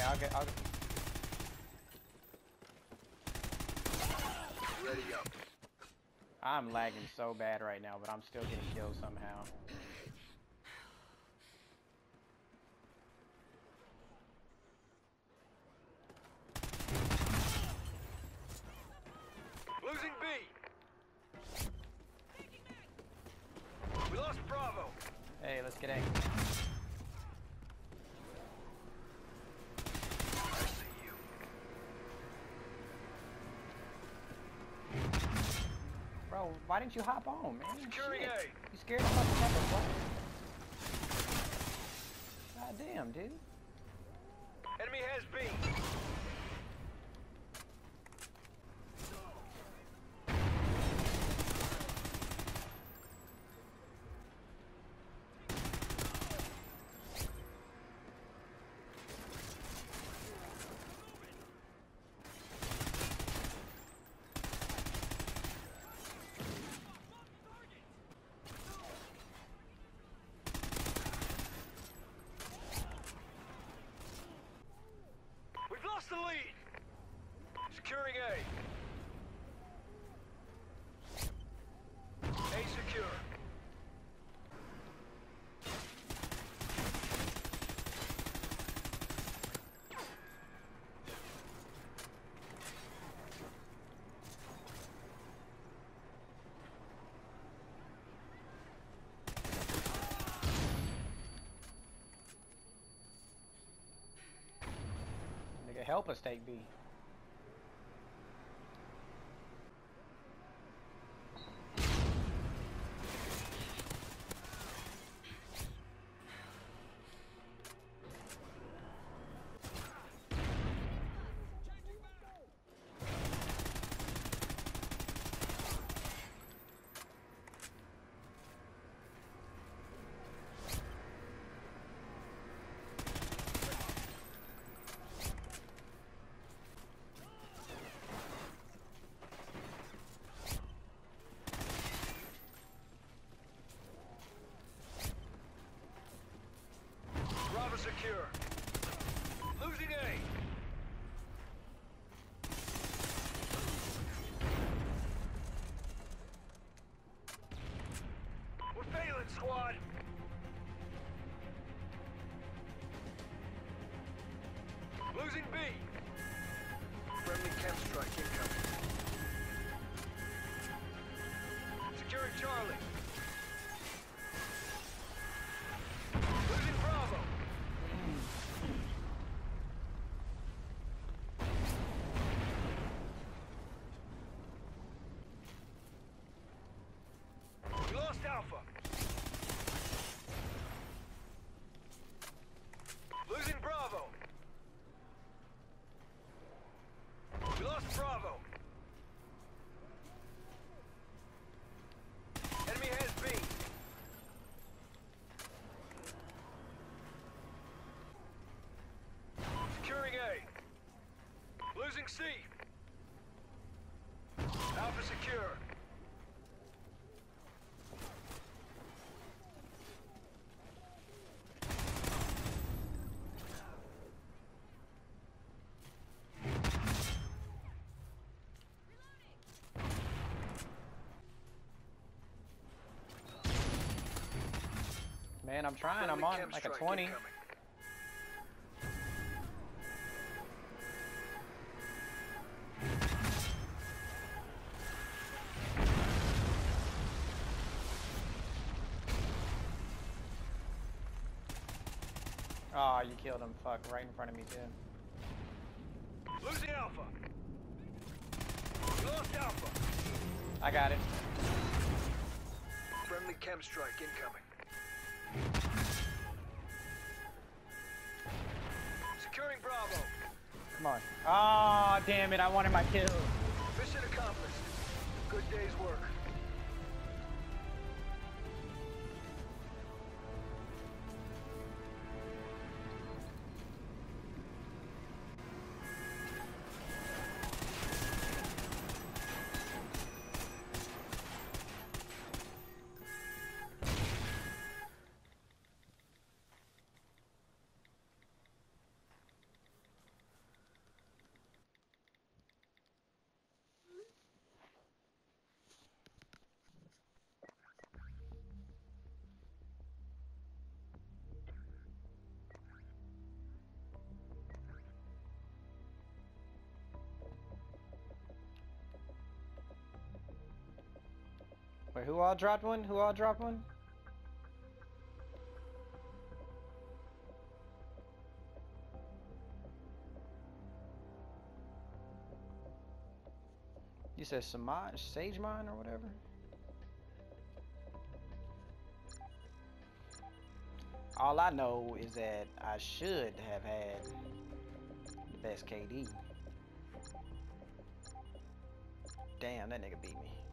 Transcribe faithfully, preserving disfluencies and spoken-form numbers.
I'll get. I'll get. Ready up. I'm lagging so bad right now, but I'm still getting killed somehow. Losing B. We lost Bravo. Hey, let's get A. I see you. Bro, why didn't you hop on, man? Securing Shit. A. You scared the fucking pepper, what? God damn, dude. Enemy has B. We've lost the lead. Securing A. A secure. Nigga, help us take B. Bravo secure. Losing A. We're failing, squad. Losing B. Friendly chem strike incoming. Securing Charlie. Losing Bravo. We lost Alpha. Losing Bravo. We lost Bravo. Enemy has B. Securing A. Losing C. Alpha secure. Man, I'm trying. I'm Friendly on chem like a strike twenty. incoming. Oh, you killed him. Fuck, right in front of me, too. Losing Alpha. We lost Alpha. I got it. Friendly chem strike incoming. Securing Bravo. Come on. Oh, damn it. I wanted my kill. Mission accomplished. Good day's work. Wait, who all dropped one? Who all dropped one? You said Samaj, Sage Mine or whatever? All I know is that I should have had the best K D. Damn, that nigga beat me.